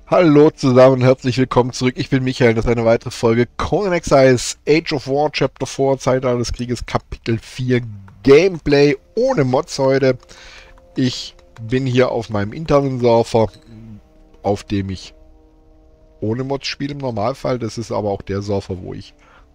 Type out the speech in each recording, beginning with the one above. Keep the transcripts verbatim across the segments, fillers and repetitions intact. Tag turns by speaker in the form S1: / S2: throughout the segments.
S1: Hallo zusammen und herzlich willkommen zurück. Ich bin Michael, das ist eine weitere Folge Conan Exiles Age of War Chapter vier Zeitalter des Krieges Kapitel vier Gameplay ohne Mods heute. Ich bin hier auf meinem internen Server, auf dem ich ohne Mods spiele im Normalfall. Das ist aber auch der Server, wo ich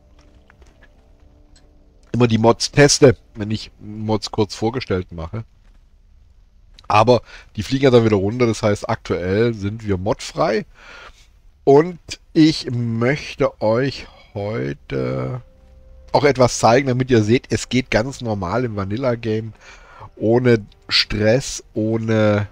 S1: immer die Mods teste, wenn ich Mods kurz vorgestellt mache. Aber die fliegen ja dann wieder runter, das heißt aktuell sind wir modfrei. Und ich möchte euch heute auch etwas zeigen, damit ihr seht, es geht ganz normal im Vanilla-Game. Ohne Stress, ohne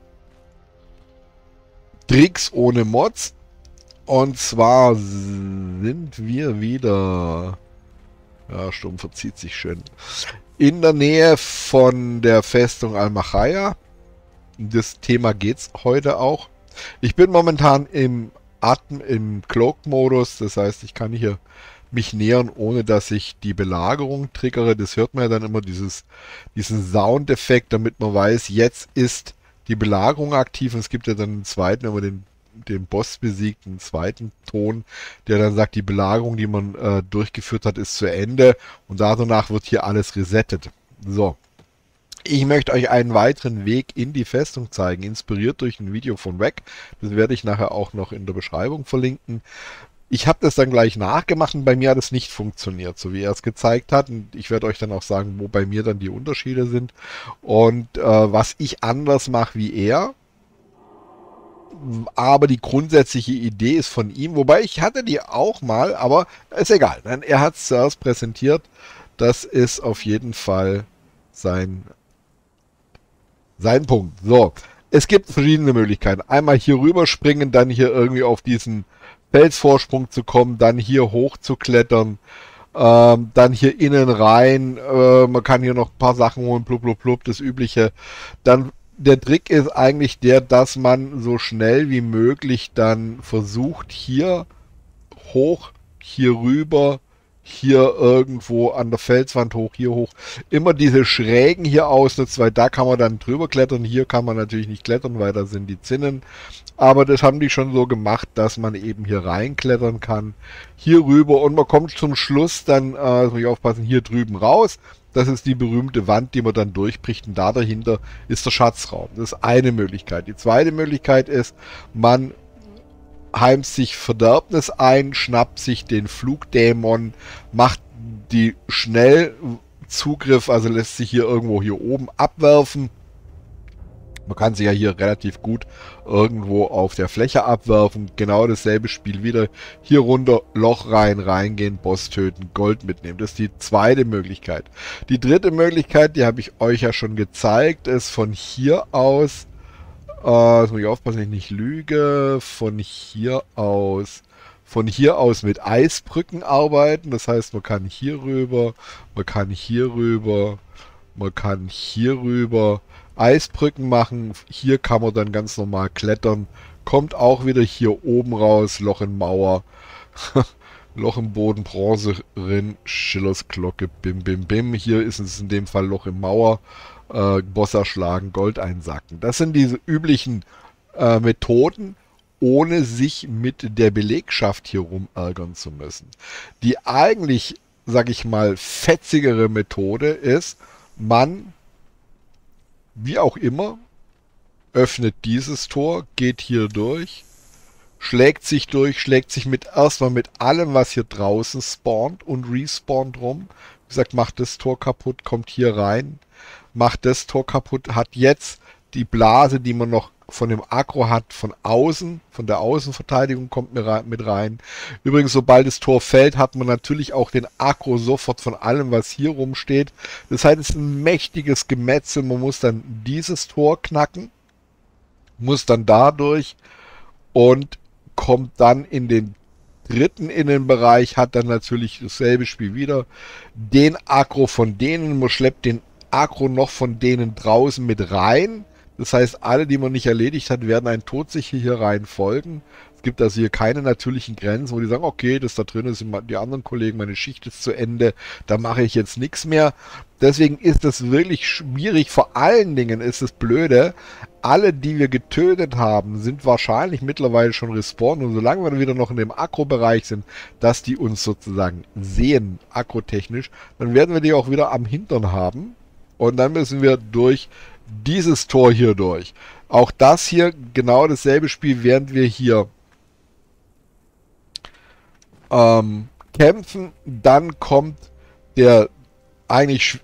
S1: Tricks, ohne Mods. Und zwar sind wir wieder... Ja, Sturm verzieht sich schön. In der Nähe von der Festung Al-Machaia. Das Thema geht's heute auch. Ich bin momentan im Atem, im Cloak-Modus. Das heißt, ich kann hier mich nähern, ohne dass ich die Belagerung triggere. Das hört man ja dann immer, dieses, diesen Soundeffekt, damit man weiß, jetzt ist die Belagerung aktiv. Und es gibt ja dann einen zweiten, wenn man den, den Boss besiegt, einen zweiten Ton, der dann sagt, die Belagerung, die man äh, durchgeführt hat, ist zu Ende. Und danach wird hier alles resettet. So. Ich möchte euch einen weiteren Weg in die Festung zeigen, inspiriert durch ein Video von Wack. Das werde ich nachher auch noch in der Beschreibung verlinken. Ich habe das dann gleich nachgemacht und bei mir hat es nicht funktioniert, so wie er es gezeigt hat. Und ich werde euch dann auch sagen, wo bei mir dann die Unterschiede sind und äh, was ich anders mache wie er. Aber die grundsätzliche Idee ist von ihm, wobei ich hatte die auch mal, aber ist egal. Er hat es zuerst präsentiert. Das ist auf jeden Fall sein... Sein Punkt. So, es gibt verschiedene Möglichkeiten. Einmal hier rüber springen, dann hier irgendwie auf diesen Felsvorsprung zu kommen, dann hier hoch zu klettern, ähm, dann hier innen rein. Äh, man kann hier noch ein paar Sachen holen, blub, blub, blub, das Übliche. Dann der Trick ist eigentlich der, dass man so schnell wie möglich dann versucht, hier hoch, hier rüber, hier irgendwo an der Felswand hoch, hier hoch. Immer diese Schrägen hier ausnutzt, weil da kann man dann drüber klettern. Hier kann man natürlich nicht klettern, weil da sind die Zinnen. Aber das haben die schon so gemacht, dass man eben hier reinklettern kann. Hier rüber und man kommt zum Schluss dann, äh, muss ich aufpassen, hier drüben raus. Das ist die berühmte Wand, die man dann durchbricht. Und da dahinter ist der Schatzraum. Das ist eine Möglichkeit. Die zweite Möglichkeit ist, man heimst sich Verderbnis ein, schnappt sich den Flugdämon, macht die Schnellzugriff, also lässt sich hier irgendwo hier oben abwerfen. Man kann sich ja hier relativ gut irgendwo auf der Fläche abwerfen. Genau dasselbe Spiel wieder. Hier runter, Loch rein, reingehen, Boss töten, Gold mitnehmen. Das ist die zweite Möglichkeit. Die dritte Möglichkeit, die habe ich euch ja schon gezeigt, ist von hier aus... Uh, jetzt muss ich aufpassen, dass ich nicht lüge. Von hier aus, von hier aus mit Eisbrücken arbeiten. Das heißt, man kann hier rüber, man kann hier rüber, man kann hier rüber Eisbrücken machen. Hier kann man dann ganz normal klettern. Kommt auch wieder hier oben raus, Loch in Mauer. Loch im Boden, Bronze, Rinn, Schillers Glocke, bim, bim, bim. Hier ist es in dem Fall Loch in Mauer. Äh, Boss erschlagen, Gold einsacken. Das sind diese üblichen äh, Methoden, ohne sich mit der Belegschaft hier rumärgern zu müssen. Die eigentlich, sag ich mal, fetzigere Methode ist, man, wie auch immer, öffnet dieses Tor, geht hier durch, schlägt sich durch, schlägt sich mit erstmal mit allem, was hier draußen spawnt und respawnt rum. Wie gesagt, macht das Tor kaputt, kommt hier rein, macht das Tor kaputt, hat jetzt die Blase, die man noch von dem Aggro hat, von außen, von der Außenverteidigung kommt mit rein. Übrigens, sobald das Tor fällt, hat man natürlich auch den Aggro sofort von allem, was hier rumsteht. Das heißt, es ist ein mächtiges Gemetzel. Man muss dann dieses Tor knacken, muss dann dadurch und kommt dann in den dritten Innenbereich, hat dann natürlich dasselbe Spiel wieder. Den Aggro von denen, man schleppt den Aggro noch von denen draußen mit rein. Das heißt, alle, die man nicht erledigt hat, werden ein Todsicher hier rein folgen. Es gibt also hier keine natürlichen Grenzen, wo die sagen, okay, das da drin sind die anderen Kollegen, meine Schicht ist zu Ende, da mache ich jetzt nichts mehr. Deswegen ist das wirklich schwierig. Vor allen Dingen ist es blöde, alle, die wir getötet haben, sind wahrscheinlich mittlerweile schon respawned. Und solange wir wieder noch in dem Akro-Bereich sind, dass die uns sozusagen sehen, akrotechnisch, dann werden wir die auch wieder am Hintern haben. Und dann müssen wir durch dieses Tor hier durch. Auch das hier genau dasselbe Spiel, während wir hier ähm, kämpfen. Dann kommt der eigentlich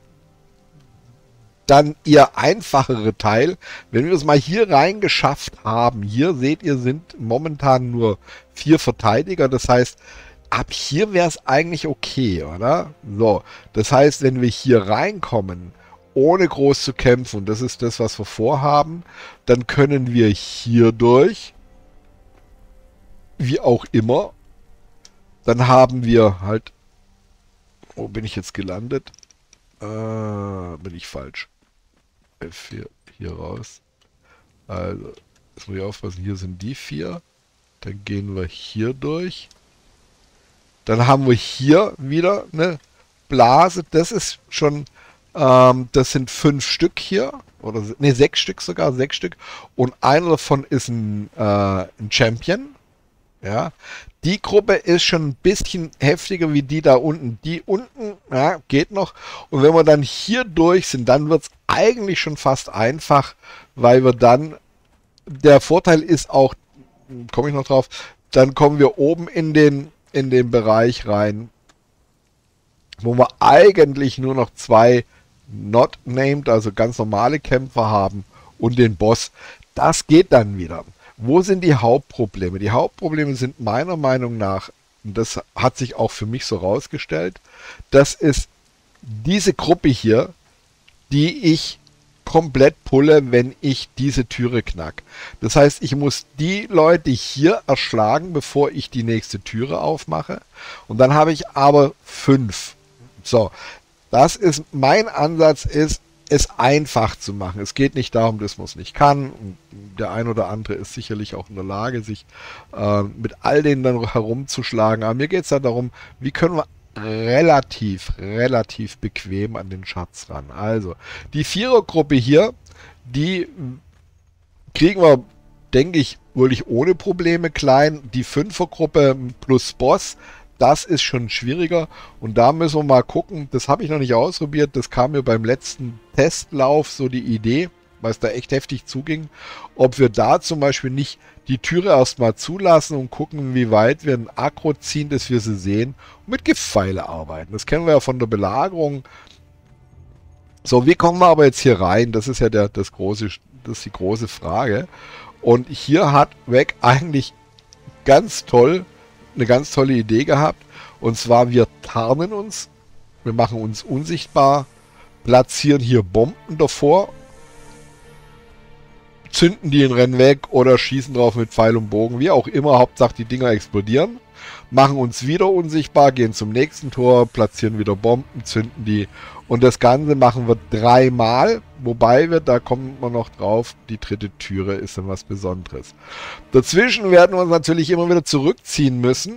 S1: dann eher einfachere Teil. Wenn wir es mal hier rein geschafft haben, hier seht ihr, sind momentan nur vier Verteidiger. Das heißt, ab hier wäre es eigentlich okay, oder? So, das heißt, wenn wir hier reinkommen, ohne groß zu kämpfen, und das ist das, was wir vorhaben, dann können wir hier durch, wie auch immer, dann haben wir halt, wo bin ich jetzt gelandet? Äh, bin ich falsch. F vier, hier raus. Also, jetzt muss ich aufpassen, hier sind die vier. Dann gehen wir hier durch. Dann haben wir hier wieder eine Blase. Das ist schon, ähm, das sind fünf Stück hier. Oder, ne, sechs Stück sogar, sechs Stück. Und einer davon ist ein, äh, ein Champion. Ja, die Gruppe ist schon ein bisschen heftiger wie die da unten. Die unten, ja, geht noch. Und wenn wir dann hier durch sind, dann wird es eigentlich schon fast einfach, weil wir dann, der Vorteil ist auch, komme ich noch drauf, dann kommen wir oben in den, in den Bereich rein, wo wir eigentlich nur noch zwei Not Named, also ganz normale Kämpfer haben und den Boss. Das geht dann wieder. Wo sind die Hauptprobleme? Die Hauptprobleme sind meiner Meinung nach, und das hat sich auch für mich so rausgestellt, das ist diese Gruppe hier, die ich komplett pulle, wenn ich diese Türe knack. Das heißt, ich muss die Leute hier erschlagen, bevor ich die nächste Türe aufmache. Und dann habe ich aber fünf. So, das ist, mein Ansatz ist, es einfach zu machen. Es geht nicht darum, dass man es nicht kann. Und der ein oder andere ist sicherlich auch in der Lage, sich äh, mit all denen dann herumzuschlagen. Aber mir geht es ja darum, wie können wir relativ, relativ bequem an den Schatz ran. Also, die Vierergruppe hier, die kriegen wir, denke ich, wirklich ohne Probleme klein. Die Fünfergruppe plus Boss, das ist schon schwieriger und da müssen wir mal gucken, das habe ich noch nicht ausprobiert, das kam mir beim letzten Testlauf so die Idee, weil es da echt heftig zuging, ob wir da zum Beispiel nicht die Türe erstmal zulassen und gucken, wie weit wir ein Aggro ziehen, dass wir sie sehen und mit Giftpfeile arbeiten. Das kennen wir ja von der Belagerung. So, wie kommen wir aber jetzt hier rein? Das ist ja der, das, große, das ist die große Frage. Und hier hat Weg eigentlich ganz toll eine ganz tolle Idee gehabt. Und zwar, wir tarnen uns, wir machen uns unsichtbar, platzieren hier Bomben davor, zünden die in Rennen weg oder schießen drauf mit Pfeil und Bogen, wie auch immer, Hauptsache die Dinger explodieren, machen uns wieder unsichtbar, gehen zum nächsten Tor, platzieren wieder Bomben, zünden die und das Ganze machen wir dreimal, wobei wir, da kommen wir noch drauf, die dritte Türe ist dann was Besonderes. Dazwischen werden wir uns natürlich immer wieder zurückziehen müssen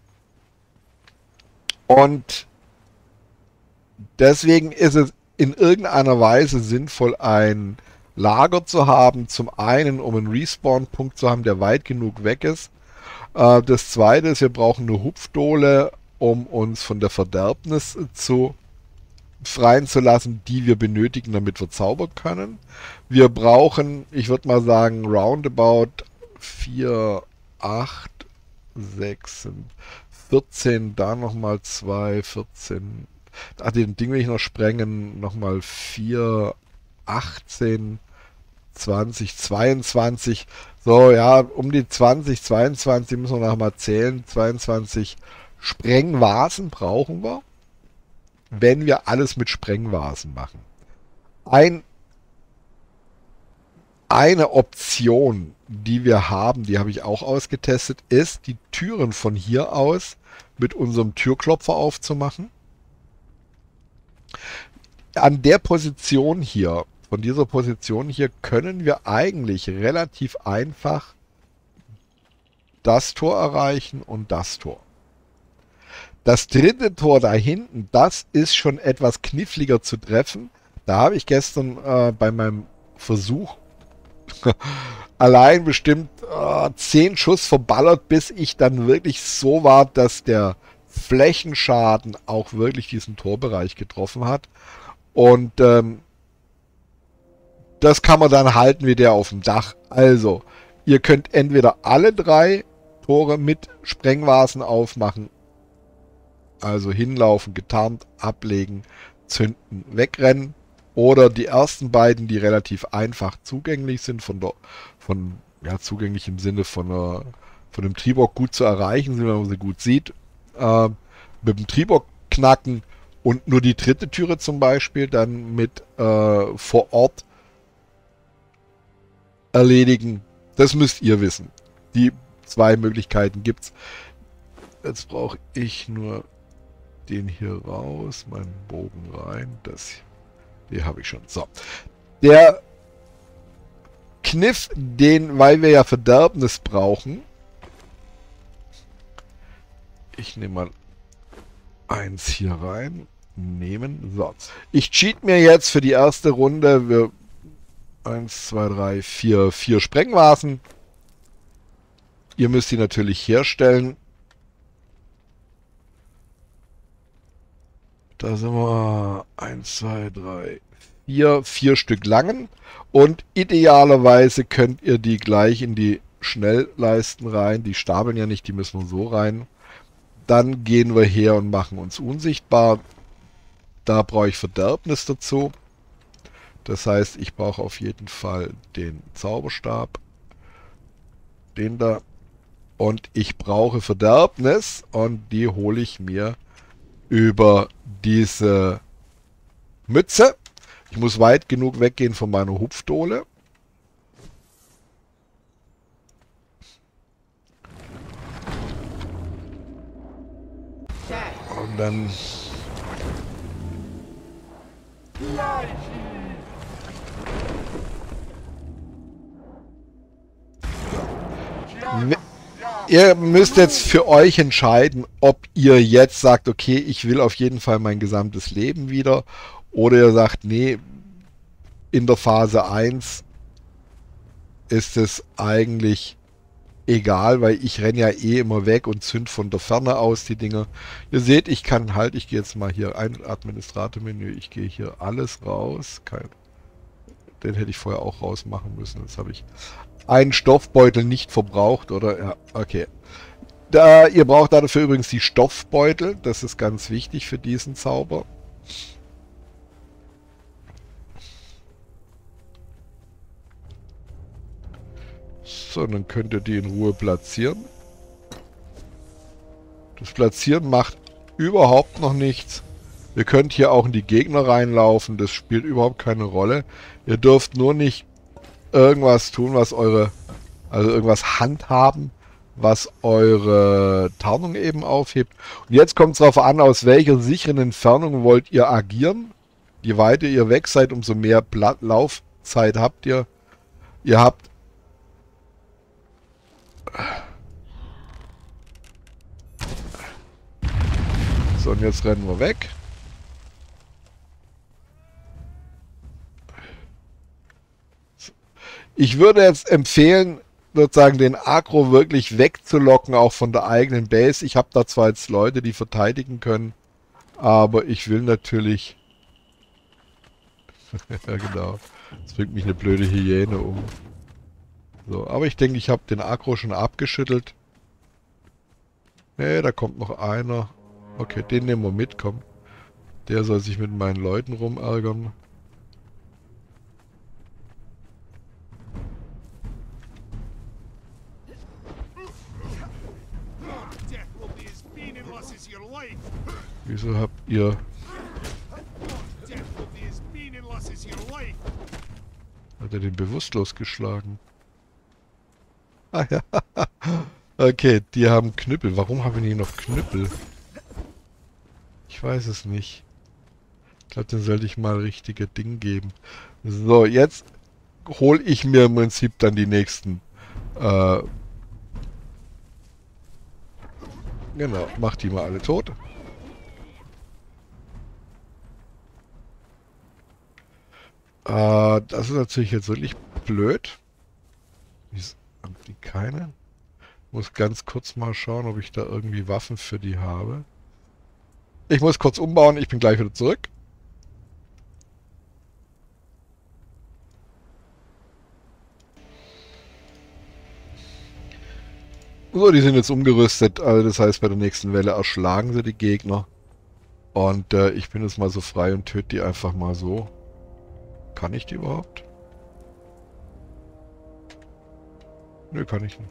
S1: und deswegen ist es in irgendeiner Weise sinnvoll, ein Lager zu haben, zum einen, um einen Respawn-Punkt zu haben, der weit genug weg ist. Äh, das zweite ist, wir brauchen eine Hupfdohle, um uns von der Verderbnis zu freien zu lassen, die wir benötigen, damit wir zaubern können. Wir brauchen, ich würde mal sagen, roundabout vier, acht, sechs, vierzehn, da nochmal zwei, vierzehn, ach, den Ding will ich noch sprengen, nochmal vier, achtzehn, zwanzig, zweiundzwanzig, so, ja, um die zwanzig, zweiundzwanzig müssen wir noch mal zählen, zweiundzwanzig Sprengvasen brauchen wir, wenn wir alles mit Sprengvasen machen. Ein, eine Option, die wir haben, die habe ich auch ausgetestet, ist, die Türen von hier aus mit unserem Türklopfer aufzumachen. An der Position hier, von dieser Position hier, können wir eigentlich relativ einfach das Tor erreichen und das Tor. Das dritte Tor da hinten, das ist schon etwas kniffliger zu treffen. Da habe ich gestern äh, bei meinem Versuch allein bestimmt äh, zehn Schuss verballert, bis ich dann wirklich so war, dass der Flächenschaden auch wirklich diesen Torbereich getroffen hat. Und ähm, das kann man dann halten wie der auf dem Dach. Also, ihr könnt entweder alle drei Tore mit Sprengvasen aufmachen. Also hinlaufen, getarnt, ablegen, zünden, wegrennen. Oder die ersten beiden, die relativ einfach zugänglich sind, von der, von, ja, zugänglich im Sinne von, einer, von dem Triebock gut zu erreichen sind, wenn man sie gut sieht. Äh, mit dem Triebock knacken und nur die dritte Türe zum Beispiel dann mit äh, vor Ort erledigen. Das müsst ihr wissen. Die zwei Möglichkeiten gibt's. Jetzt brauche ich nur den hier raus, meinen Bogen rein. Das den habe ich schon. So. Der Kniff, den, weil wir ja Verderbnis brauchen. Ich nehme mal eins hier rein. Nehmen. So. Ich cheat mir jetzt für die erste Runde. Wir eins, zwei, drei, vier, vier Sprengvasen. Ihr müsst die natürlich herstellen. Da sind wir eins, zwei, drei, vier, vier Stück langen. Und idealerweise könnt ihr die gleich in die Schnellleisten rein. Die stapeln ja nicht, die müssen wir so rein. Dann gehen wir her und machen uns unsichtbar. Da brauche ich Verderbnis dazu. Das heißt, ich brauche auf jeden Fall den Zauberstab. Den da. Und ich brauche Verderbnis. Und die hole ich mir über diese Mütze. Ich muss weit genug weggehen von meiner Hupfdohle. Und dann... Ihr müsst jetzt für euch entscheiden, ob ihr jetzt sagt, okay, ich will auf jeden Fall mein gesamtes Leben wieder, oder ihr sagt, nee, in der Phase eins ist es eigentlich egal, weil ich renne ja eh immer weg und zünd von der Ferne aus die Dinger. Ihr seht, ich kann halt, ich gehe jetzt mal hier ein Administratormenü, ich gehe hier alles raus. Kein, den hätte ich vorher auch rausmachen müssen, jetzt habe ich einen Stoffbeutel nicht verbraucht, oder? Ja, okay. Da, ihr braucht dafür übrigens die Stoffbeutel. Das ist ganz wichtig für diesen Zauber. So, dann könnt ihr die in Ruhe platzieren. Das Platzieren macht überhaupt noch nichts. Ihr könnt hier auch in die Gegner reinlaufen. Das spielt überhaupt keine Rolle. Ihr dürft nur nicht irgendwas tun, was eure, also irgendwas handhaben, was eure Tarnung eben aufhebt. Und jetzt kommt es darauf an, aus welcher sicheren Entfernung wollt ihr agieren. Je weiter ihr weg seid, umso mehr Pla- Laufzeit habt ihr. Ihr habt so, und jetzt rennen wir weg. Ich würde jetzt empfehlen, sozusagen den Agro wirklich wegzulocken, auch von der eigenen Base. Ich habe da zwar jetzt Leute, die verteidigen können, aber ich will natürlich... ja, genau. Jetzt bringt mich eine blöde Hyäne um. So, aber ich denke, ich habe den Agro schon abgeschüttelt. Ne, da kommt noch einer. Okay, den nehmen wir mit, komm. Der soll sich mit meinen Leuten rumärgern. Wieso habt ihr... Hat er den bewusstlos geschlagen? Ah ja. Okay, die haben Knüppel. Warum haben die noch Knüppel? Ich weiß es nicht. Ich glaube, den sollte ich mal richtige Ding geben. So, jetzt hole ich mir im Prinzip dann die nächsten äh, Genau, macht die mal alle tot. Äh, das ist natürlich jetzt wirklich blöd. Wieso haben die keine? Muss ganz kurz mal schauen, ob ich da irgendwie Waffen für die habe. Ich muss kurz umbauen, ich bin gleich wieder zurück. So, die sind jetzt umgerüstet, also das heißt, bei der nächsten Welle erschlagen sie die Gegner. Und äh, ich bin jetzt mal so frei und töte die einfach mal so. Kann ich die überhaupt? Nö, kann ich nicht.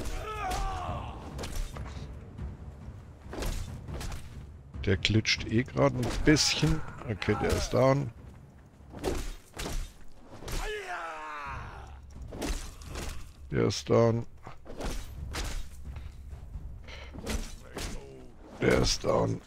S1: Der glitscht eh gerade ein bisschen. Okay, der ist down. Der ist down. Der ist down.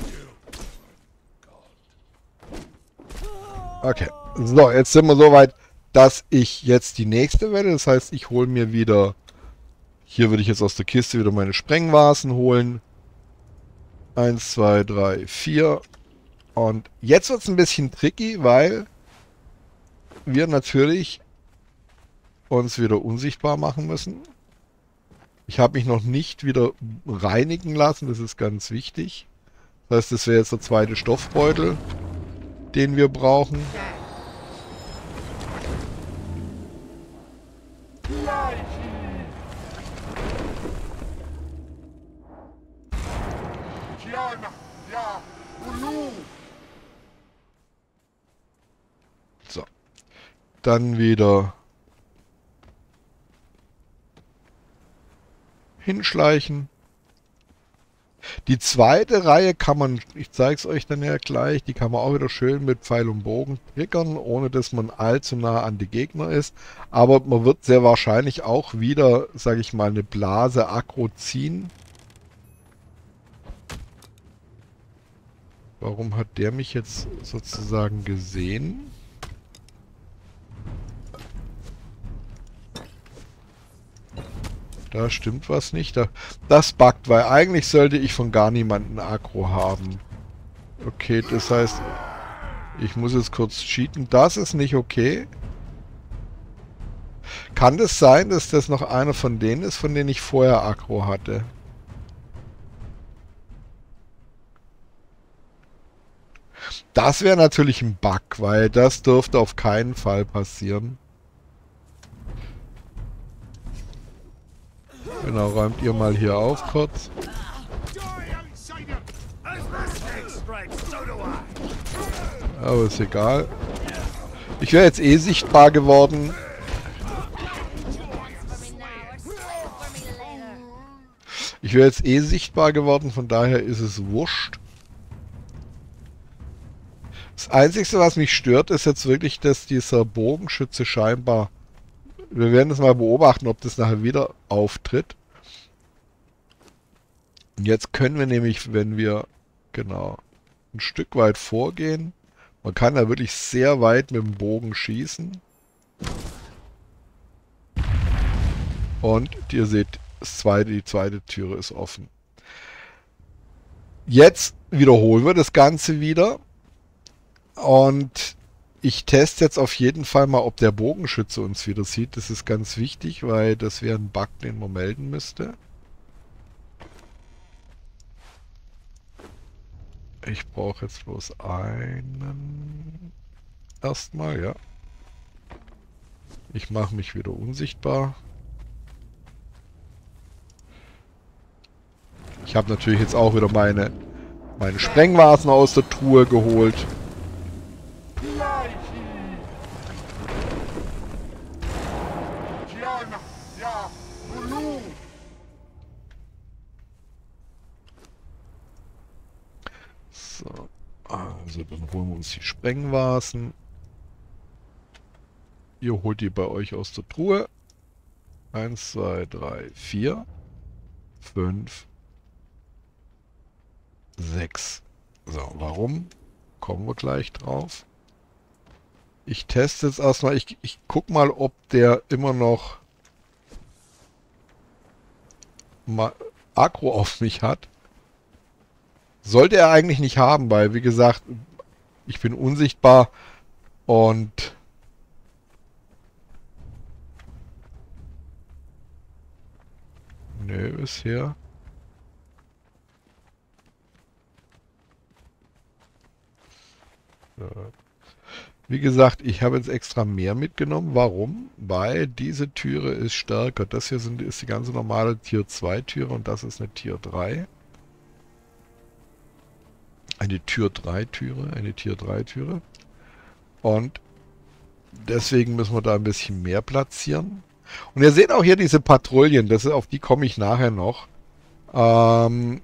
S1: Okay. So, jetzt sind wir so weit, dass ich jetzt die nächste Welle, das heißt, ich hole mir wieder, hier würde ich jetzt aus der Kiste wieder meine Sprengvasen holen. Eins, zwei, drei, vier. Und jetzt wird es ein bisschen tricky, weil wir natürlich uns wieder unsichtbar machen müssen. Ich habe mich noch nicht wieder reinigen lassen, das ist ganz wichtig. Das heißt, das wäre jetzt der zweite Stoffbeutel, den wir brauchen. So. Dann wieder hinschleichen. Die zweite Reihe kann man, ich zeige es euch dann ja gleich, die kann man auch wieder schön mit Pfeil und Bogen triggern, ohne dass man allzu nah an die Gegner ist. Aber man wird sehr wahrscheinlich auch wieder, sage ich mal, eine Blase aggro ziehen. Warum hat der mich jetzt sozusagen gesehen? Da stimmt was nicht. Da, das buggt, weil eigentlich sollte ich von gar niemanden Aggro haben. Okay, das heißt, ich muss jetzt kurz cheaten. Das ist nicht okay. Kann das sein, dass das noch einer von denen ist, von denen ich vorher Aggro hatte? Das wäre natürlich ein Bug, weil das dürfte auf keinen Fall passieren. Genau, räumt ihr mal hier auf kurz. Aber ist egal. Ich wäre jetzt eh sichtbar geworden. Ich wäre jetzt eh sichtbar geworden, von daher ist es wurscht. Das Einzige, was mich stört, ist jetzt wirklich, dass dieser Bogenschütze scheinbar... Wir werden das mal beobachten, ob das nachher wieder auftritt. Und jetzt können wir nämlich, wenn wir genau ein Stück weit vorgehen, man kann da wirklich sehr weit mit dem Bogen schießen. Und ihr seht, das zweite, die zweite Türe ist offen. Jetzt wiederholen wir das Ganze wieder. Und ich teste jetzt auf jeden Fall mal, ob der Bogenschütze uns wieder sieht. Das ist ganz wichtig, weil das wäre ein Bug, den man melden müsste. Ich brauche jetzt bloß einen. Erstmal, ja. Ich mache mich wieder unsichtbar. Ich habe natürlich jetzt auch wieder meine, meine Sprengvasen aus der Truhe geholt. So, also dann holen wir uns die Sprengvasen. Ihr holt die bei euch aus der Truhe. Eins, zwei, drei, vier, fünf, sechs. So, warum? Kommen wir gleich drauf. Ich teste jetzt erstmal, ich, ich guck mal, ob der immer noch mal Aggro auf mich hat. Sollte er eigentlich nicht haben, weil, wie gesagt, ich bin unsichtbar und nö, bisher. Ja. Wie gesagt, ich habe jetzt extra mehr mitgenommen. Warum? Weil diese Türe ist stärker. Das hier sind, ist die ganze normale Tier zwei Türe und das ist eine Tier drei. Eine Tür drei Türe, eine Tier drei Türe. Und deswegen müssen wir da ein bisschen mehr platzieren. Und ihr seht auch hier diese Patrouillen, das ist, auf die komme ich nachher noch. Ähm,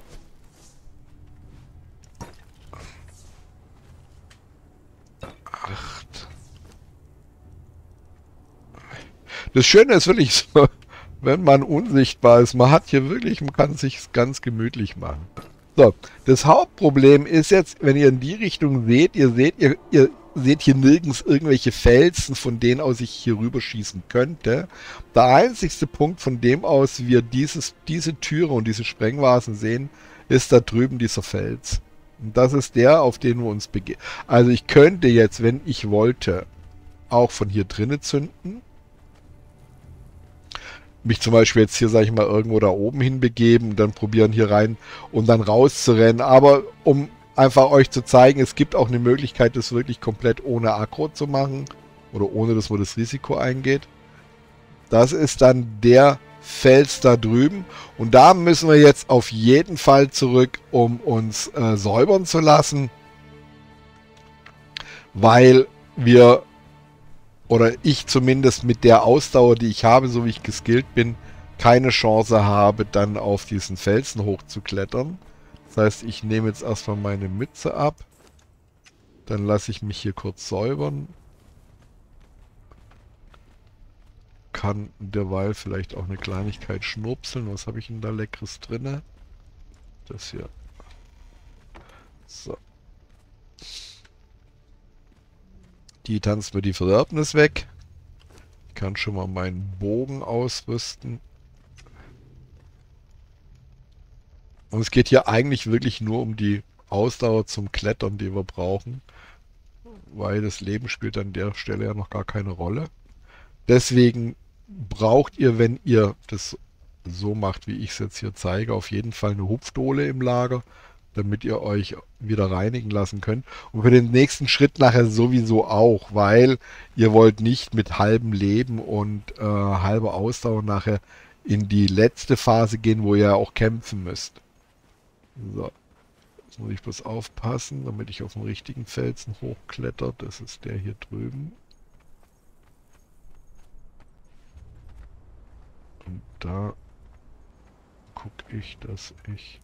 S1: acht. Das Schöne ist wirklich so, wenn man unsichtbar ist, man hat hier wirklich, man kann es sich ganz gemütlich machen. So, das Hauptproblem ist jetzt, wenn ihr in die Richtung seht, ihr seht, ihr, ihr seht hier nirgends irgendwelche Felsen, von denen aus ich hier rüber schießen könnte. Der einzigste Punkt, von dem aus wir dieses, diese Türe und diese Sprengvasen sehen, ist da drüben dieser Fels. Und das ist der, auf den wir uns begeben. Also ich könnte jetzt, wenn ich wollte, auch von hier drinnen zünden. Mich zum Beispiel jetzt hier, sag ich mal, irgendwo da oben hinbegeben, dann probieren hier rein und dann rauszurennen. Aber um einfach euch zu zeigen, es gibt auch eine Möglichkeit, das wirklich komplett ohne Aggro zu machen. Oder ohne, dass man das Risiko eingeht. Das ist dann der Fels da drüben. Und da müssen wir jetzt auf jeden Fall zurück, um uns äh, säubern zu lassen. Weil wir... oder ich zumindest mit der Ausdauer, die ich habe, so wie ich geskillt bin, keine Chance habe, dann auf diesen Felsen hochzuklettern. Das heißt, ich nehme jetzt erstmal meine Mütze ab. Dann lasse ich mich hier kurz säubern. Kann derweil vielleicht auch eine Kleinigkeit schnurpseln. Was habe ich denn da Leckeres drinne? Das hier. So. Die tanzt mir die Verderbnis weg. Ich kann schon mal meinen Bogen ausrüsten. Und es geht hier eigentlich wirklich nur um die Ausdauer zum Klettern, die wir brauchen. Weil das Leben spielt an der Stelle ja noch gar keine Rolle. Deswegen braucht ihr, wenn ihr das so macht, wie ich es jetzt hier zeige, auf jeden Fall eine Hupfdohle im Lager, damit ihr euch wieder reinigen lassen könnt. Und für den nächsten Schritt nachher sowieso auch, weil ihr wollt nicht mit halbem Leben und äh, halber Ausdauer nachher in die letzte Phase gehen, wo ihr auch kämpfen müsst. So, jetzt muss ich bloß aufpassen, damit ich auf den richtigen Felsen hochkletter. Das ist der hier drüben. Und da gucke ich, dass ich...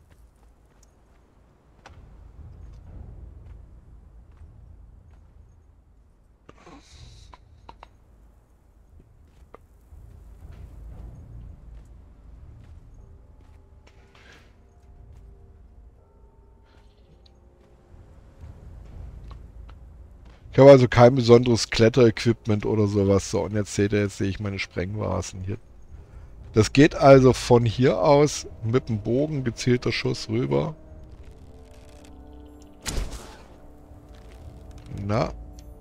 S1: Ich habe also kein besonderes Kletterequipment oder sowas. So, und jetzt seht ihr, jetzt sehe ich meine Sprengvasen hier. Das geht also von hier aus mit dem Bogen, gezielter Schuss rüber. Na.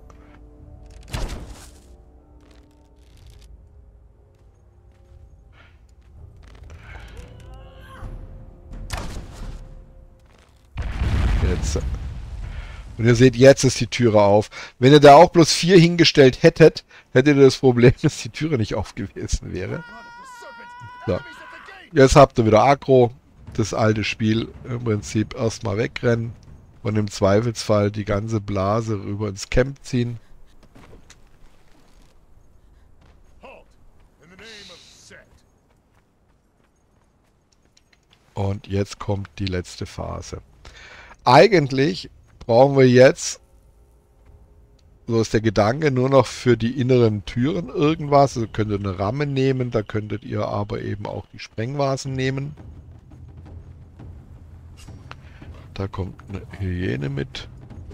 S1: Jetzt. Und ihr seht, jetzt ist die Türe auf. Wenn ihr da auch bloß vier hingestellt hättet, hättet ihr das Problem, dass die Türe nicht auf gewesen wäre. So. Jetzt habt ihr wieder Aggro. Das alte Spiel im Prinzip erstmal wegrennen und im Zweifelsfall die ganze Blase rüber ins Camp ziehen. Und jetzt kommt die letzte Phase. Eigentlich brauchen wir jetzt, so ist der Gedanke, nur noch für die inneren Türen irgendwas. Also könnt ihr eine Ramme nehmen, da könntet ihr aber eben auch die Sprengvasen nehmen. Da kommt eine Hyäne mit.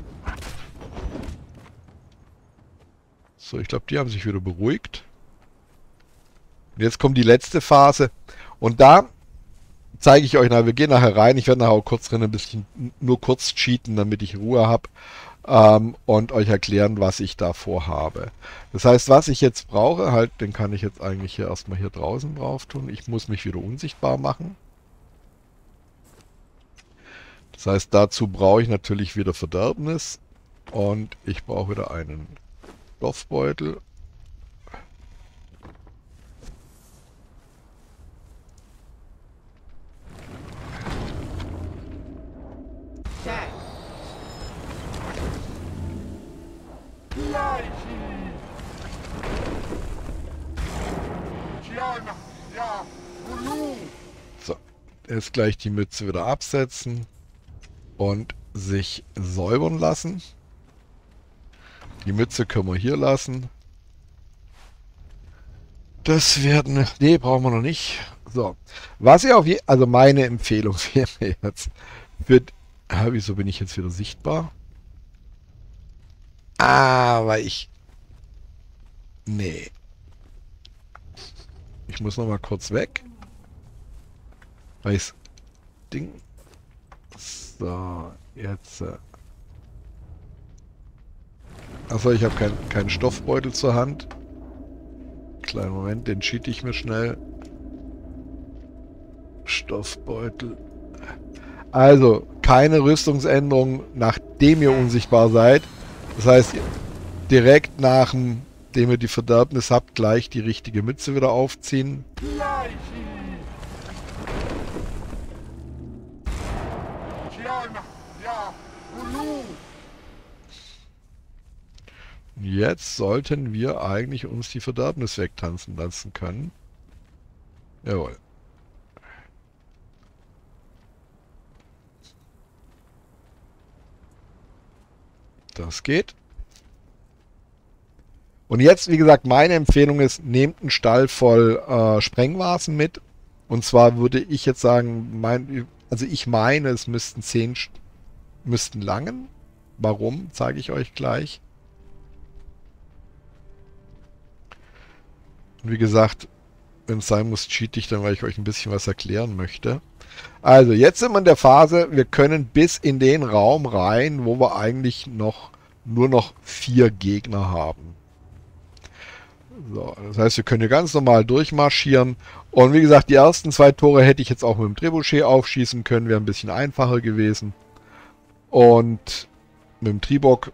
S1: So, ich glaube, die haben sich wieder beruhigt. Und jetzt kommt die letzte Phase. Und da zeige ich euch nachher. Wir gehen nachher rein. Ich werde nachher auch kurz drin ein bisschen nur kurz cheaten, damit ich Ruhe habe. Ähm, und euch erklären, was ich da vorhabe. Das heißt, was ich jetzt brauche, halt, den kann ich jetzt eigentlich hier erstmal hier draußen drauf tun. Ich muss mich wieder unsichtbar machen. Das heißt, dazu brauche ich natürlich wieder Verderbnis. Und ich brauche wieder einen Stoffbeutel. So, jetzt gleich die Mütze wieder absetzen und sich säubern lassen. Die Mütze können wir hier lassen. Das werden... Nee, brauchen wir noch nicht. So, was ihr auf je... Also meine Empfehlung wäre jetzt... Für, ah, wieso bin ich jetzt wieder sichtbar? Ah, weil ich... Nee. Ich muss noch mal kurz weg. Weil ich's Ding... So, jetzt... Äh Achso, ich habe keinen kein Stoffbeutel zur Hand. Kleinen Moment, den cheat ich mir schnell. Stoffbeutel. Also, keine Rüstungsänderung, nachdem ihr unsichtbar seid. Das heißt, direkt nachdem ihr die Verderbnis habt, gleich die richtige Mütze wieder aufziehen. Jetzt sollten wir eigentlich uns die Verderbnis wegtanzen lassen können. Jawohl. Das geht. Und jetzt, wie gesagt, meine Empfehlung ist, nehmt einen Stall voll äh, Sprengvasen mit. Und zwar würde ich jetzt sagen, mein, also ich meine, es müssten zehn müssten langen. Warum, zeige ich euch gleich. Und wie gesagt, wenn es sein muss, cheat ich dann, weil ich euch ein bisschen was erklären möchte. Also, jetzt sind wir in der Phase, wir können bis in den Raum rein, wo wir eigentlich noch nur noch vier Gegner haben. So, das heißt, wir können hier ganz normal durchmarschieren. Und wie gesagt, die ersten zwei Tore hätte ich jetzt auch mit dem Trebuchet aufschießen können, wäre ein bisschen einfacher gewesen. Und mit dem Tribok.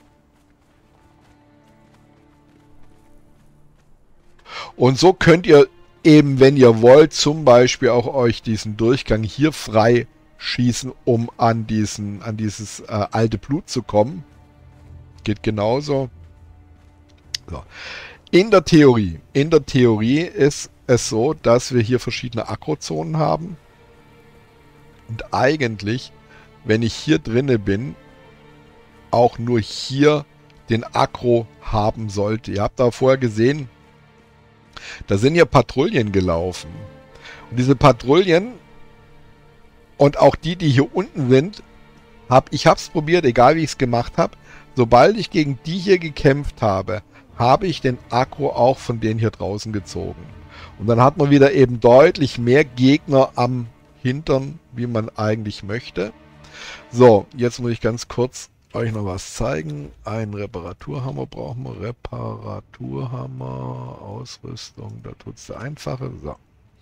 S1: Und so könnt ihr eben, wenn ihr wollt, zum Beispiel auch euch diesen Durchgang hier frei schießen, um an diesen, an dieses äh, alte Blut zu kommen. Geht genauso. So. In der Theorie, in der Theorie ist es so, dass wir hier verschiedene Akrozonen haben. Und eigentlich, wenn ich hier drinne bin, auch nur hier den Akro haben sollte. Ihr habt da vorher gesehen, da sind ja Patrouillen gelaufen. Und diese Patrouillen und auch die, die hier unten sind, hab, ich habe es probiert, egal wie ich es gemacht habe. Sobald ich gegen die hier gekämpft habe, habe ich den Akro auch von denen hier draußen gezogen. Und dann hat man wieder eben deutlich mehr Gegner am Hintern, wie man eigentlich möchte. So, jetzt muss ich ganz kurz euch noch was zeigen. Ein Reparaturhammer brauchen wir. Reparaturhammer, Ausrüstung, da tut es der einfache. So.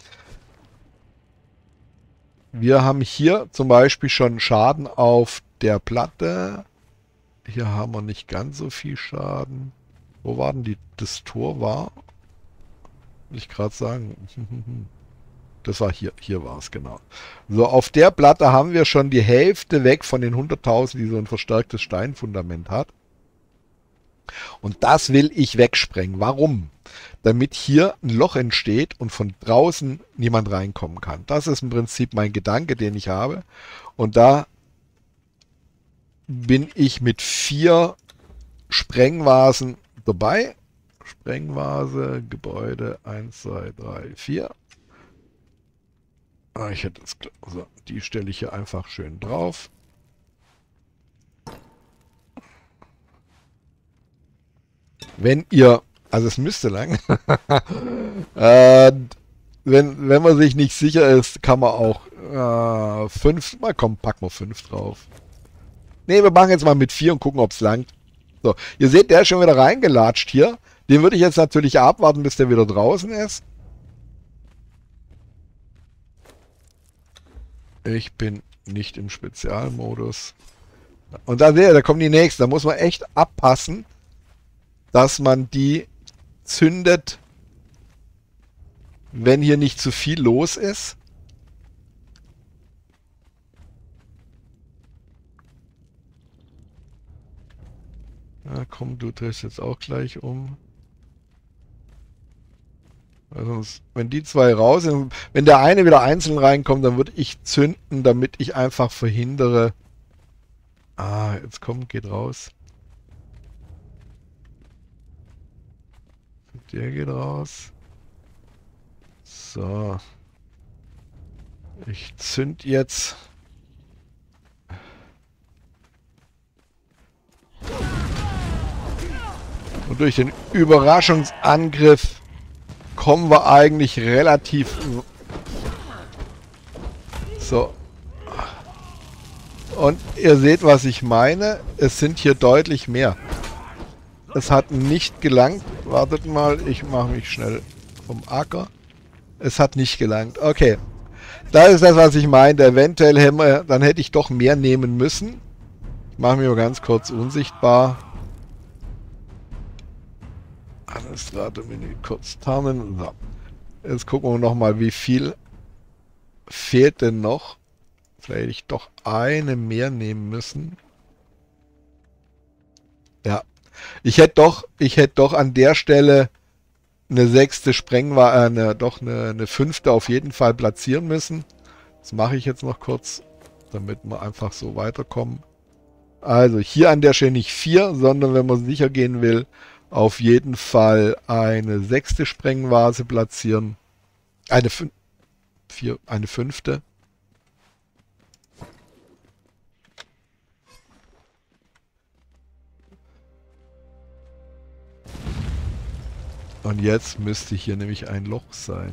S1: Wir haben hier zum Beispiel schon Schaden auf der Platte. Hier haben wir nicht ganz so viel Schaden. Wo war denn die, das Tor war? Will ich gerade sagen. Das war hier, hier war es, genau. So, auf der Platte haben wir schon die Hälfte weg von den hunderttausend, die so ein verstärktes Steinfundament hat. Und das will ich wegsprengen. Warum? Damit hier ein Loch entsteht und von draußen niemand reinkommen kann. Das ist im Prinzip mein Gedanke, den ich habe. Und da bin ich mit vier Sprengvasen dabei. Sprengvase, Gebäude eins, zwei, drei, vier. Ah, ich hätte es, also die stelle ich hier einfach schön drauf. Wenn ihr, also es müsste lang, äh, wenn, wenn man sich nicht sicher ist, kann man auch äh, fünf, mal komm, packen wir fünf drauf. Ne, wir machen jetzt mal mit vier und gucken, ob es langt. So, ihr seht, der ist schon wieder reingelatscht hier. Den würde ich jetzt natürlich abwarten, bis der wieder draußen ist. Ich bin nicht im Spezialmodus. Und da seht ihr, da kommen die nächsten. Da muss man echt abpassen, dass man die zündet, wenn hier nicht zu viel los ist. Na komm, du drehst jetzt auch gleich um. Also, wenn die zwei raus sind, wenn der eine wieder einzeln reinkommt, dann würde ich zünden, damit ich einfach verhindere. Ah, jetzt kommt, geht raus. Der geht raus. So. Ich zünd jetzt. Und durch den Überraschungsangriff kommen wir eigentlich relativ... So. Und ihr seht, was ich meine. Es sind hier deutlich mehr. Es hat nicht gelangt. Wartet mal, ich mache mich schnell vom Acker. Es hat nicht gelangt. Okay. Das ist das, was ich meine. Eventuell hätten wir, dann hätte ich doch mehr nehmen müssen. Ich mache mich mal ganz kurz unsichtbar. Administrator-Menü kurz tarnen. So. Jetzt gucken wir nochmal, wie viel fehlt denn noch. Vielleicht hätte ich doch eine mehr nehmen müssen. Ja. Ich hätte doch, ich hätte doch an der Stelle eine sechste Sprengwaffe, äh, eine, doch eine, eine fünfte auf jeden Fall platzieren müssen. Das mache ich jetzt noch kurz, damit wir einfach so weiterkommen. Also hier an der Stelle nicht vier, sondern wenn man sicher gehen will, auf jeden Fall eine sechste Sprengvase platzieren. Eine, fün vier, eine fünfte. Und jetzt müsste hier nämlich ein Loch sein.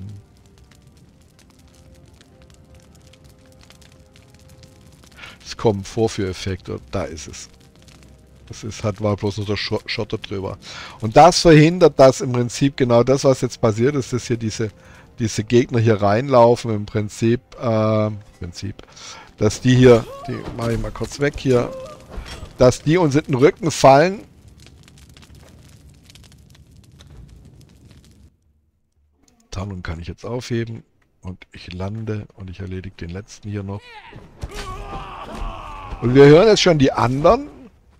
S1: Es kommen Vorführeffekte. Da ist es. Das ist, hat, war bloß noch der Schotter drüber. Und das verhindert, dass im Prinzip genau das, was jetzt passiert ist, dass hier diese, diese Gegner hier reinlaufen. Im Prinzip, äh, Prinzip, dass die hier, die mache ich mal kurz weg hier, dass die uns in den Rücken fallen. Tarnung kann ich jetzt aufheben und ich lande und ich erledige den letzten hier noch. Und wir hören jetzt schon die anderen.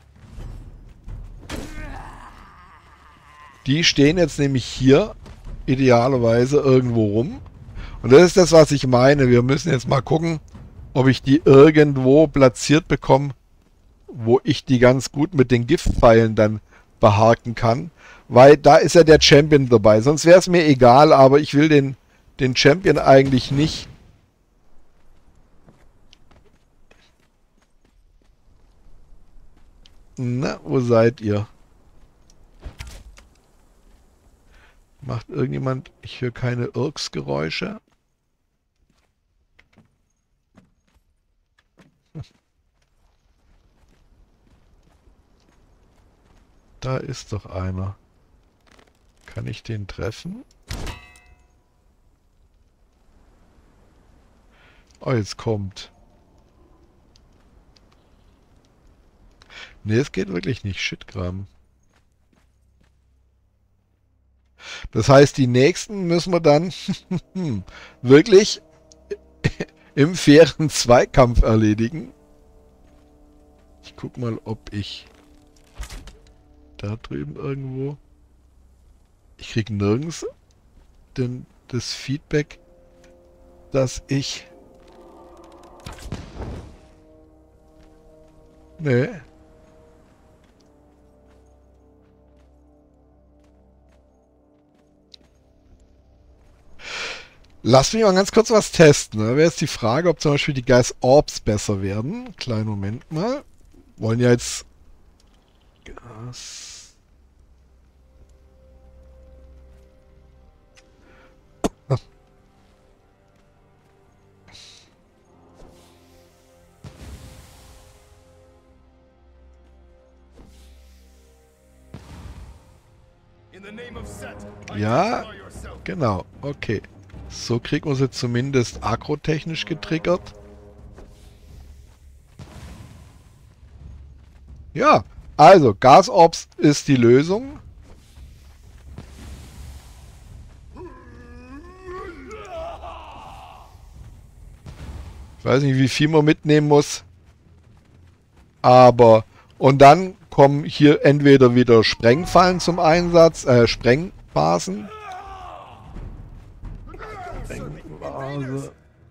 S1: Die stehen jetzt nämlich hier idealerweise irgendwo rum. Und das ist das, was ich meine. Wir müssen jetzt mal gucken, ob ich die irgendwo platziert bekomme, wo ich die ganz gut mit den Giftpfeilen dann behaken kann. Weil da ist ja der Champion dabei. Sonst wäre es mir egal, aber ich will den, den Champion eigentlich nicht. Na, wo seid ihr? Macht irgendjemand... Ich höre keine Irks-Geräusche. Da ist doch einer. Kann ich den treffen? Oh, jetzt kommt. Ne, es geht wirklich nicht. Shitgram. Das heißt, die nächsten müssen wir dann wirklich im fairen Zweikampf erledigen. Ich guck mal, ob ich da drüben irgendwo... Ich krieg nirgends den, das Feedback, dass ich... Nee. Lass mich mal ganz kurz was testen. Da wäre jetzt die Frage, ob zum Beispiel die Gas Orbs besser werden. Kleinen Moment mal. Wollen ja jetzt... Gas... Ja, genau, okay. So kriegen wir sie zumindest agrotechnisch getriggert. Ja, also Gasorbs ist die Lösung. Ich weiß nicht, wie viel man mitnehmen muss. Aber, und dann kommen hier entweder wieder Sprengfallen zum Einsatz, äh, Sprengbasen. Sprengbase.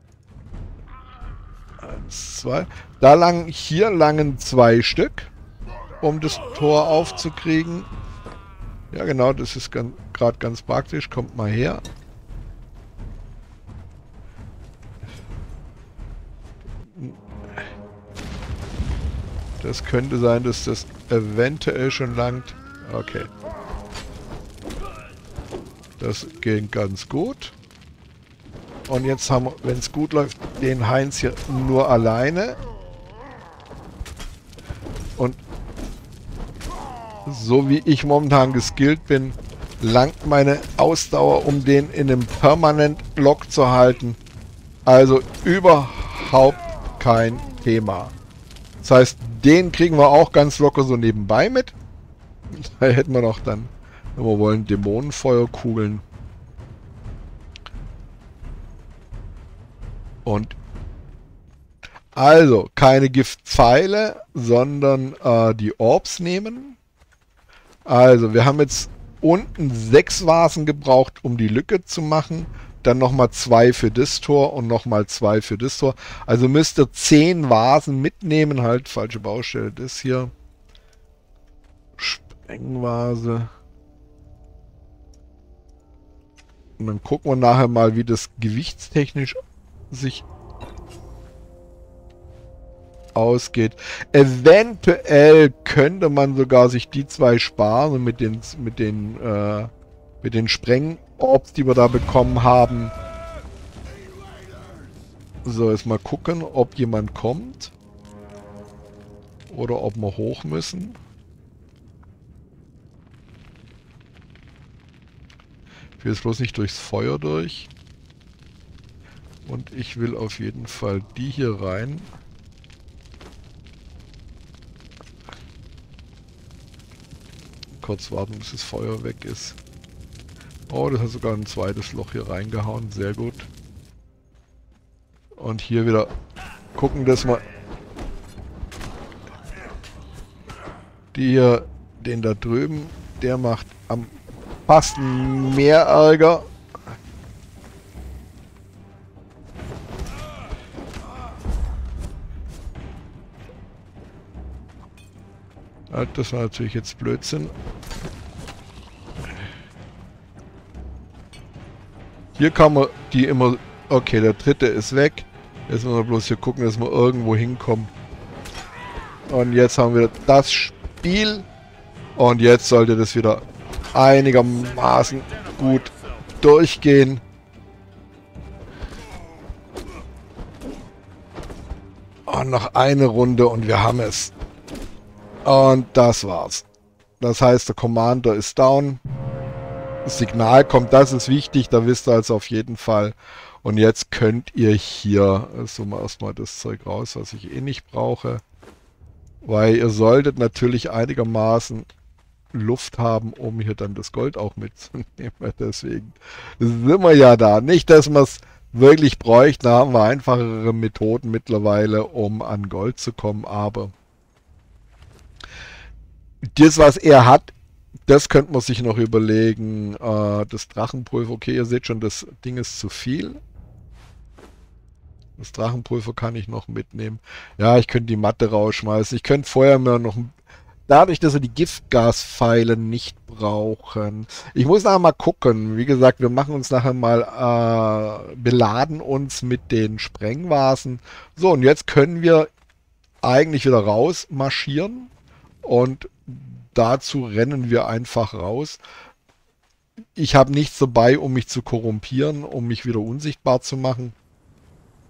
S1: Eins, zwei. Da lang, hier langen zwei Stück, um das Tor aufzukriegen. Ja genau, das ist gerade ganz praktisch. Kommt mal her. Das könnte sein, dass das eventuell schon langt. Okay. Das ging ganz gut. Und jetzt haben wir, wenn es gut läuft, den Heinz hier nur alleine. Und so wie ich momentan geskillt bin, langt meine Ausdauer, um den in einem permanent Lock zu halten. Also überhaupt kein Thema. Das heißt, den kriegen wir auch ganz locker so nebenbei mit. Da hätten wir noch dann, wenn wir wollen, Dämonenfeuerkugeln. Und also keine Giftpfeile, sondern äh, die Orbs nehmen. Also wir haben jetzt unten sechs Vasen gebraucht, um die Lücke zu machen. Dann nochmal zwei für das Tor und nochmal zwei für das Tor. Also müsst ihr zehn Vasen mitnehmen. Halt, falsche Baustelle, das hier. Sprengvase. Und dann gucken wir nachher mal, wie das gewichtstechnisch sich ausgeht. Eventuell könnte man sogar sich die zwei sparen und mit den mit den äh, mit den Sprengorbs, die wir da bekommen haben. So, jetzt mal gucken, ob jemand kommt oder ob wir hoch müssen. Ich will jetzt bloß nicht durchs Feuer durch. Und ich will auf jeden Fall die hier rein. Kurz warten, bis das Feuer weg ist. Oh, das hat sogar ein zweites Loch hier reingehauen. Sehr gut. Und hier wieder gucken, dass wir die hier, den da drüben, der macht am fast mehr Ärger. Das war natürlich jetzt Blödsinn. Hier kann man die immer... Okay, der dritte ist weg. Jetzt müssen wir bloß hier gucken, dass wir irgendwo hinkommen. Und jetzt haben wir das Spiel. Und jetzt sollte das wieder einigermaßen gut durchgehen. Und noch eine Runde und wir haben es. Und das war's. Das heißt, der Commander ist down. Das Signal kommt, das ist wichtig, da wisst ihr also auf jeden Fall. Und jetzt könnt ihr hier, so mal erstmal das Zeug raus, was ich eh nicht brauche. Weil ihr solltet natürlich einigermaßen Luft haben, um hier dann das Gold auch mitzunehmen. Deswegen sind wir ja da. Nicht, dass wir es wirklich bräuchten, da haben wir einfachere Methoden mittlerweile, um an Gold zu kommen, aber das, was er hat, das könnte man sich noch überlegen. Äh, das Drachenpulver, okay, ihr seht schon, das Ding ist zu viel. Das Drachenpulver kann ich noch mitnehmen. Ja, ich könnte die Matte rausschmeißen. Ich könnte vorher mal noch... Dadurch, dass wir die Giftgaspfeile nicht brauchen. Ich muss nachher mal gucken. Wie gesagt, wir machen uns nachher mal... Äh, beladen uns mit den Sprengvasen. So, und jetzt können wir eigentlich wieder raus marschieren. Und dazu rennen wir einfach raus. Ich habe nichts dabei, um mich zu korrumpieren, um mich wieder unsichtbar zu machen.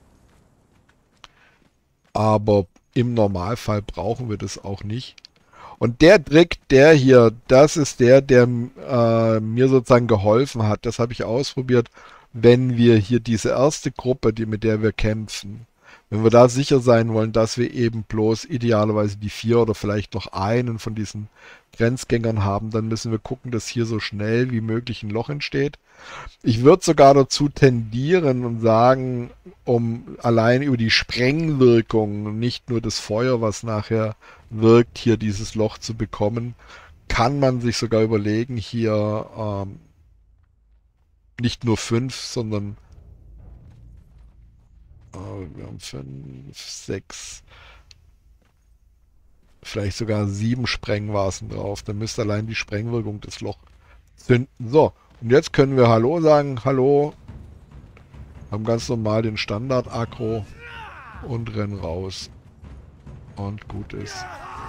S1: Aber im Normalfall brauchen wir das auch nicht. Und der Trick, der hier, das ist der, der äh, mir sozusagen geholfen hat. Das habe ich ausprobiert, wenn wir hier diese erste Gruppe, die, mit der wir kämpfen, wenn wir da sicher sein wollen, dass wir eben bloß idealerweise die vier oder vielleicht noch einen von diesen Grenzgängern haben, dann müssen wir gucken, dass hier so schnell wie möglich ein Loch entsteht. Ich würde sogar dazu tendieren und sagen, um allein über die Sprengwirkung, nicht nur das Feuer, was nachher wirkt, hier dieses Loch zu bekommen, kann man sich sogar überlegen, hier ähm, nicht nur fünf, sondern äh, wir haben fünf, sechs, vielleicht sogar sieben Sprengvasen drauf. Dann müsste allein die Sprengwirkung des Loch zünden. So, und jetzt können wir Hallo sagen. Hallo. Haben ganz normal den Standard-Aggro und rennen raus. Und gut ist.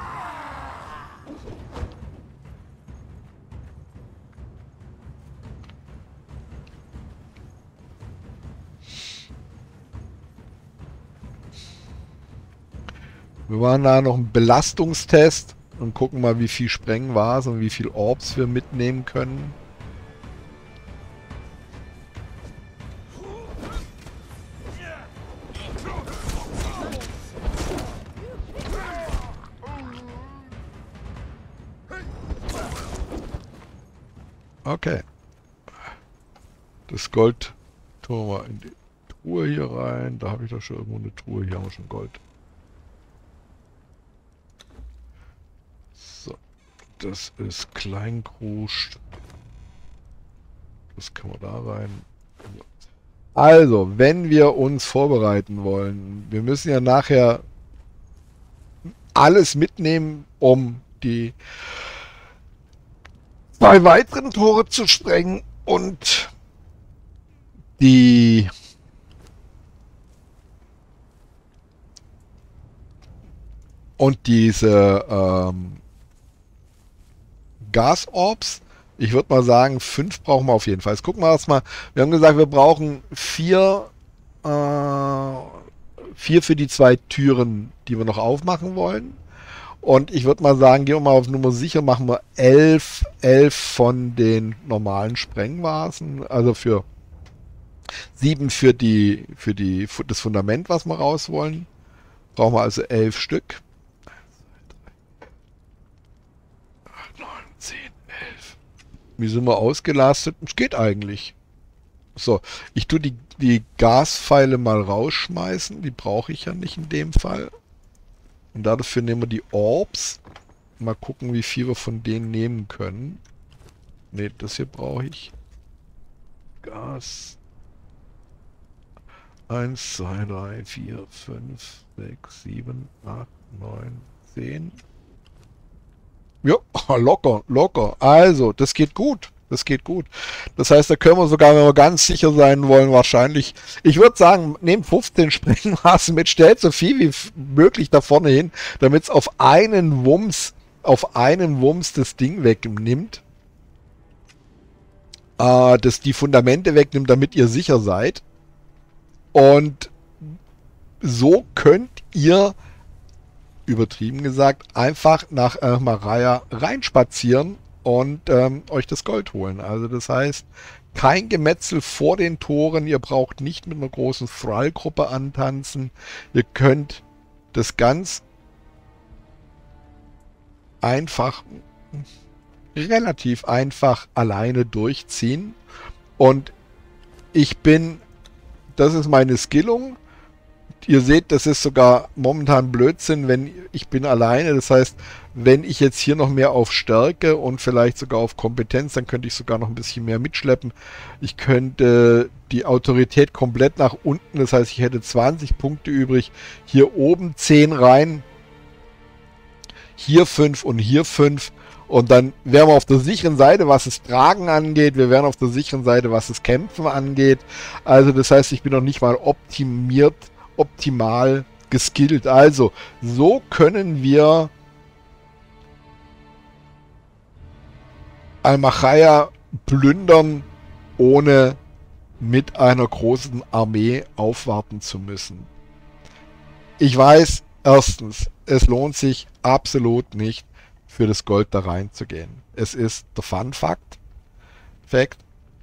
S1: Wir machen da noch einen Belastungstest und gucken mal, wie viel Sprengvasen und wie viel Orbs wir mitnehmen können. Okay. Das Gold tun wir in die Truhe hier rein. Da habe ich doch schon irgendwo eine Truhe. Hier haben wir schon Gold. So. Das ist Kleinkruscht. Das können wir da rein. Also, wenn wir uns vorbereiten wollen, wir müssen ja nachher alles mitnehmen, um die zwei weiteren Tore zu sprengen und die und diese ähm, Gasorbs. Ich würde mal sagen, fünf brauchen wir auf jeden Fall. Jetzt gucken wir erstmal. Wir haben gesagt, wir brauchen vier, äh, vier für die zwei Türen, die wir noch aufmachen wollen. Und ich würde mal sagen, gehen wir mal auf Nummer sicher, machen wir elf, elf von den normalen Sprengvasen. Also für sieben für die, für die, das Fundament, was wir raus wollen. Brauchen wir also elf Stück. acht, neun, zehn, elf. Wie sind wir ausgelastet? Es geht eigentlich. So, ich tue die, die Gaspfeile mal rausschmeißen. Die brauche ich ja nicht in dem Fall. Und dafür nehmen wir die Orbs. Mal gucken, wie viel wir von denen nehmen können. Ne, das hier brauche ich. Gas. eins, zwei, drei, vier, fünf, sechs, sieben, acht, neun, zehn. Ja, locker, locker. Also, das geht gut. Das geht gut. Das heißt, da können wir sogar, wenn wir ganz sicher sein wollen, wahrscheinlich, ich würde sagen, nehmt fünfzehn Sprengmaßen mit, stellt so viel wie möglich da vorne hin, damit es auf einen Wumms, auf einen Wumms das Ding wegnimmt. Äh, das die Fundamente wegnimmt, damit ihr sicher seid. Und so könnt ihr, übertrieben gesagt, einfach nach äh, Maraya reinspazieren und ähm, euch das Gold holen. Also das heißt, kein Gemetzel vor den Toren. Ihr braucht nicht mit einer großen Thrall-Gruppe antanzen. Ihr könnt das ganz einfach, relativ einfach alleine durchziehen. Und ich bin, das ist meine Skillung. Ihr seht, das ist sogar momentan Blödsinn, wenn ich bin alleine. Das heißt, wenn ich jetzt hier noch mehr auf Stärke und vielleicht sogar auf Kompetenz, dann könnte ich sogar noch ein bisschen mehr mitschleppen. Ich könnte die Autorität komplett nach unten, das heißt, ich hätte zwanzig Punkte übrig. Hier oben zehn rein, hier fünf und hier fünf. Und dann wären wir auf der sicheren Seite, was das Tragen angeht. Wir wären auf der sicheren Seite, was das Kämpfen angeht. Also das heißt, ich bin noch nicht mal optimiert, optimal geskillt. Also, so können wir Al-Machaya plündern, ohne mit einer großen Armee aufwarten zu müssen. Ich weiß, erstens, es lohnt sich absolut nicht, für das Gold da reinzugehen. Es ist der Fun-Fakt. Fact.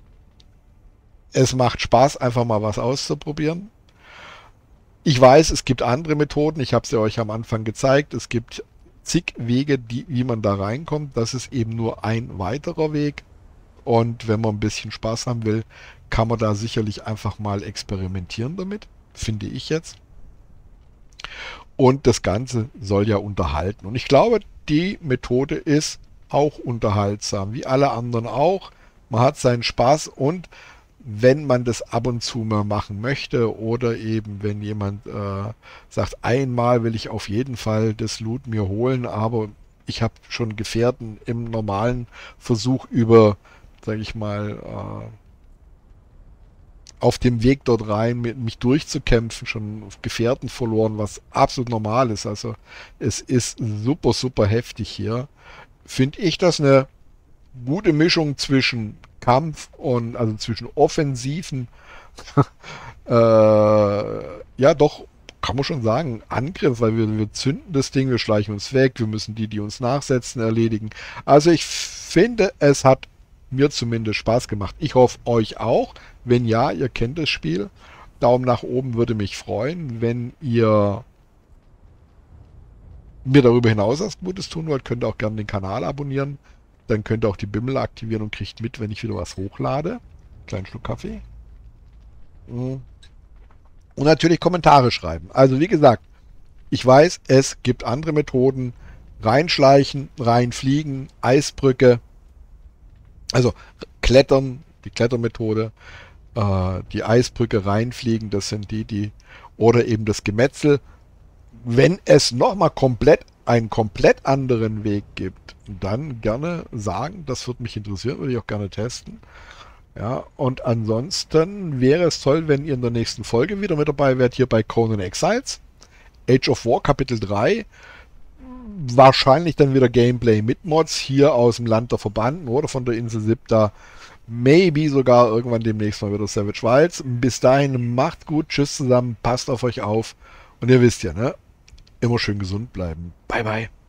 S1: Es macht Spaß, einfach mal was auszuprobieren. Ich weiß, es gibt andere Methoden. Ich habe sie euch am Anfang gezeigt. Es gibt zig Wege, die, wie man da reinkommt. Das ist eben nur ein weiterer Weg. Und wenn man ein bisschen Spaß haben will, kann man da sicherlich einfach mal experimentieren damit, finde ich jetzt. Und das Ganze soll ja unterhalten. Und ich glaube, die Methode ist auch unterhaltsam, wie alle anderen auch. Man hat seinen Spaß und wenn man das ab und zu mal machen möchte oder eben wenn jemand äh, sagt, einmal will ich auf jeden Fall das Loot mir holen, aber ich habe schon Gefährten im normalen Versuch über, sage ich mal, äh, auf dem Weg dort rein, mit mich durchzukämpfen, schon Gefährten verloren, was absolut normal ist. Also es ist super, super heftig hier. Finde ich das eine gute Mischung zwischen Kampf und, also zwischen offensiven, äh, ja doch, kann man schon sagen, Angriff, weil wir, wir zünden das Ding, wir schleichen uns weg, wir müssen die, die uns nachsetzen, erledigen. Also ich finde, es hat mir zumindest Spaß gemacht. Ich hoffe, euch auch. Wenn ja, ihr kennt das Spiel. Daumen nach oben würde mich freuen. Wenn ihr mir darüber hinaus was Gutes tun wollt, könnt ihr auch gerne den Kanal abonnieren. Dann könnt ihr auch die Bimmel aktivieren und kriegt mit, wenn ich wieder was hochlade. Kleinen Schluck Kaffee. Und natürlich Kommentare schreiben. Also wie gesagt, ich weiß, es gibt andere Methoden. Reinschleichen, reinfliegen, Eisbrücke. Also Klettern, die Klettermethode, äh, die Eisbrücke reinfliegen, das sind die, die, oder eben das Gemetzel. Wenn es nochmal komplett einen komplett anderen Weg gibt, dann gerne sagen, das würde mich interessieren, würde ich auch gerne testen. Ja, und ansonsten wäre es toll, wenn ihr in der nächsten Folge wieder mit dabei wärt, hier bei Conan Exiles, Age of War Kapitel drei. Wahrscheinlich dann wieder Gameplay mit Mods hier aus dem Land der Verbannten oder von der Insel Sipta. Maybe sogar irgendwann demnächst mal wieder Savage Wilds. Bis dahin, macht gut, tschüss zusammen, passt auf euch auf. Und ihr wisst ja, ne? Immer schön gesund bleiben. Bye, bye.